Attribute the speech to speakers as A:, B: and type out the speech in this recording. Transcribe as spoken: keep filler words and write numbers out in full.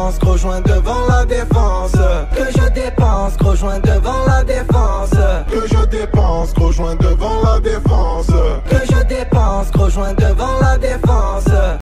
A: dépense, gros joint devant la défense. Que je dépense, gros joint devant la défense. Que je dépense, gros joint devant la défense. Que je dépense, gros joint devant